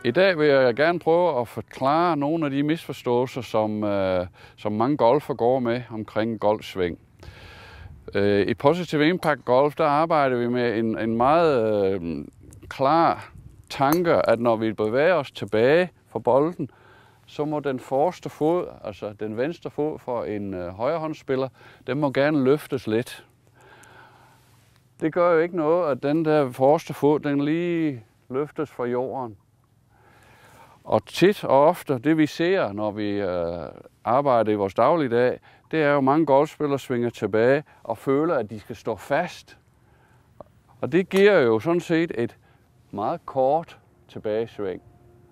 I dag vil jeg gerne prøve at forklare nogle af de misforståelser, som mange golfer går med omkring golfsving. I Positive Impact Golf, der arbejder vi med en meget klar tanke, at når vi bevæger os tilbage fra bolden, så må den forreste fod, altså den venstre fod for en højrehåndsspiller, den må gerne løftes lidt. Det gør jo ikke noget, at den der forreste fod, den lige løftes fra jorden. Og tit og ofte, det vi ser, når vi arbejder i vores dagligdag, det er jo, mange golfspillere svinger tilbage og føler, at de skal stå fast. Og det giver jo sådan set et meget kort tilbagesving.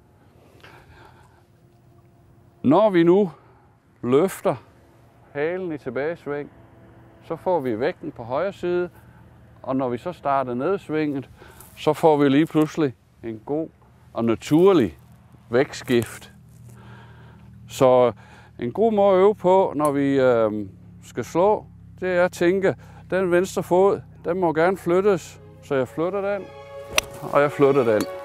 Når vi nu løfter halen i tilbagesving, så får vi vægten på højre side, og når vi så starter nedsvinget, så får vi lige pludselig en god og naturlig vægtskift. Så en god måde at øve på, når vi skal slå, det er at tænke, den venstre fod, den må gerne flyttes, så jeg flytter den, og jeg flytter den.